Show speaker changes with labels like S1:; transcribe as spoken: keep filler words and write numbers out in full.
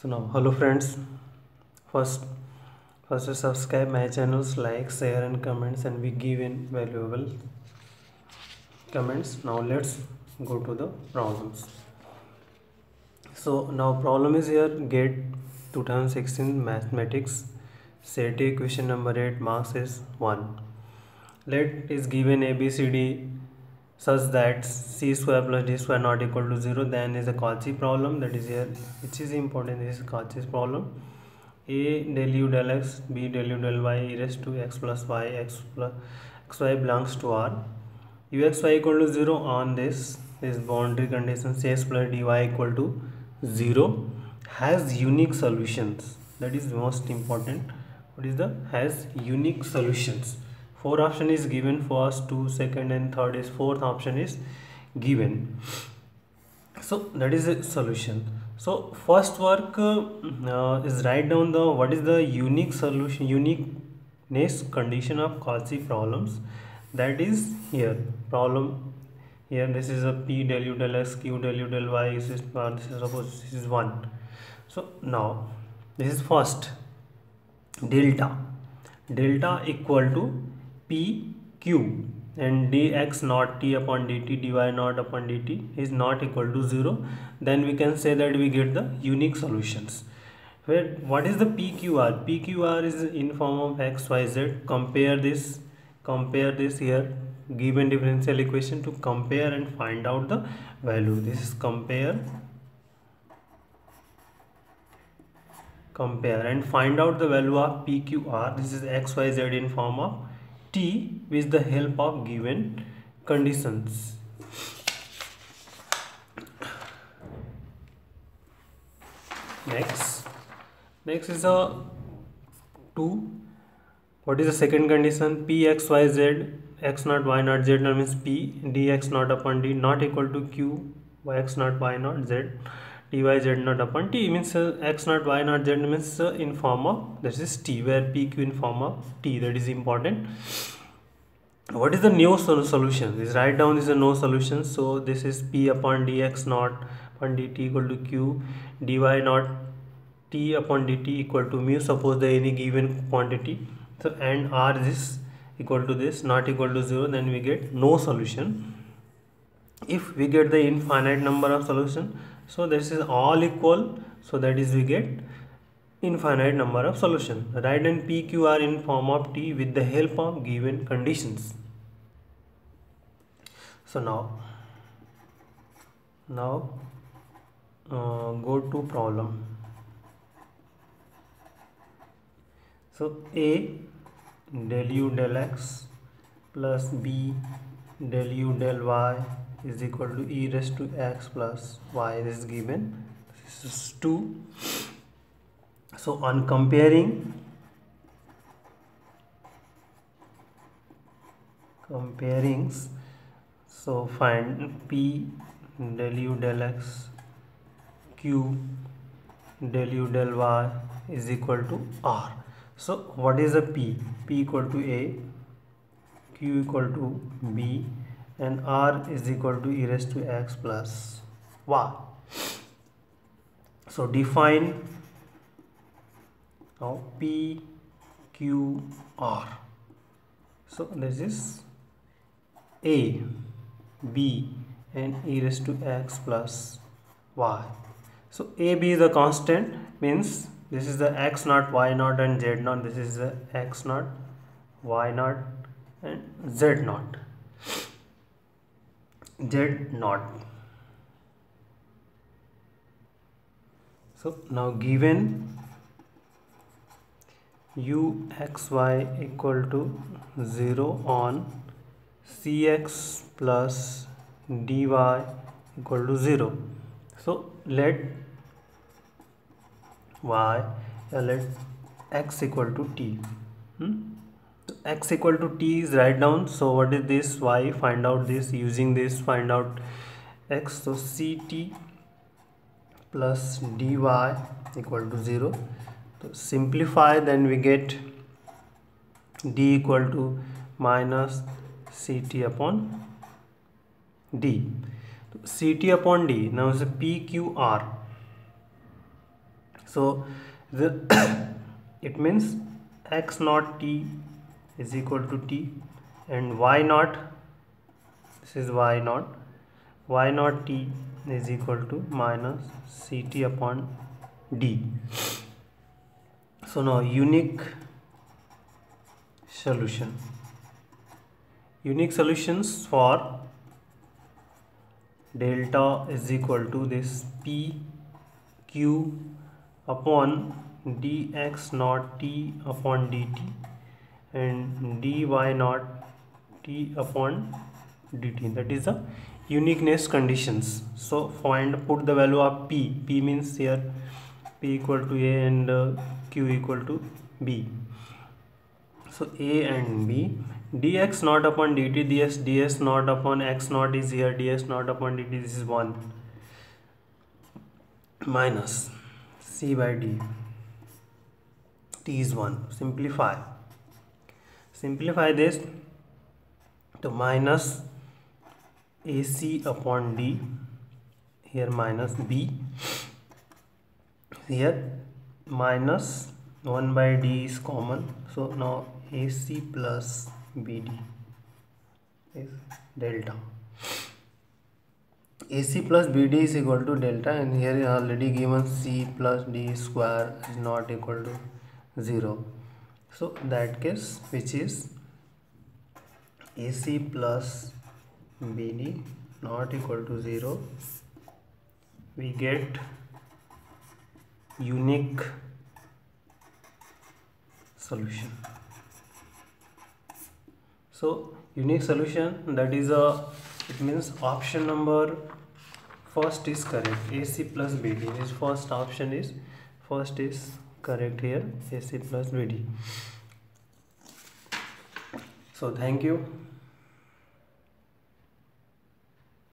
S1: So now, hello friends. First, first subscribe my channels, like, share, and comments, and we give in valuable comments. Now let's go to the problems. So now problem is here. Get twenty sixteen mathematics. Set A question number eight. Marks is one. Let is given A B C D such that c square plus d square not equal to zero. Then is a Cauchy problem, that is here, which is important. This is Cauchy's problem. A del u del x, b del u del y, e raised to x plus y, x plus xy belongs to R. Uxy equal to zero on this this boundary condition, c plus dy equal to zero, has unique solutions. That is most important. What is the has unique solutions? Four option is given. First, two, second, and third is fourth option is given. So that is a solution. So first work uh, is write down the what is the unique solution, uniqueness condition of Cauchy problems. That is here problem. Here this is a p del u del x, q del u del y. This is uh, this is suppose this is one. So now this is first delta. Delta equal to p q and dx naught t upon dt, dy naught upon dt is not equal to zero. Then we can say that we get the unique solutions. Where what is the P Q R? P Q R is in form of x, y, z. Compare this, compare this here given differential equation to compare and find out the value. This is compare, compare and find out the value of P Q R. This is x, y, z in form of t with the help of given conditions. Next, next is a two. What is the second condition? P x y z, x naught y naught z naught means p dx naught upon d not equal to q y x naught y naught z dy z naught upon t means uh, x naught y naught z means uh, in form of this is t, where p q in form of t. That is important. What is the new solution? This write down this is a no solution. So this is p upon dx naught upon dt equal to q, dy naught t upon dt equal to mu. Suppose the any given quantity. So and r is equal to this not equal to zero, then we get no solution. If we get the infinite number of solution, so this is all equal, so that is we get infinite number of solution. Write in P Q R in form of t with the help of given conditions. So now, now uh, go to problem. So A del u del x plus b del u del y is equal to e raised to x plus y. This is given. This is two. So on comparing, comparing, so find p del u del x, q del u del y is equal to r. So what is a p? P equal to a, q equal to b, and r is equal to e raised to x plus y. So define now P Q R. So this is a, b, and e raised to x plus y. So a, b is the constant, means this is the x naught, y naught, and z naught. This is the x naught, y naught, and z naught. Z naught. So now given u x y equal to zero on cx plus dy equal to zero. So let y uh, let x equal to t. Hmm? So x equal to t is write down. So what is this? Y, find out this using this, find out x. So ct plus dy equal to zero. So simplify, then we get d equal to minus ct upon d. So ct upon d now is a p q r. So the it means x naught t is equal to t, and y naught, this is y naught, y naught t is equal to minus ct upon d. So now unique solution. Unique solutions for delta is equal to this p q upon dx naught t upon dt and dy naught t upon dt. That is the uniqueness conditions. So find, put the value of p. P means here p equal to a and uh, q equal to b. So a and b, dx naught upon dt, ds ds naught upon x naught is here, ds naught upon dt, this is one, minus c by d, t is one. Simplify, simplify this to minus ac upon d, here minus b, here minus one by d is common, so now ac plus bd is delta. ac plus bd is equal to delta, and here already given c plus d square is not equal to zero. So that case, which is ac plus bd not equal to zero, we get unique solution. So unique solution, that is a, it means option number first is correct, ac plus bd. This first option is, first is correct here, ac plus bd. So thank you.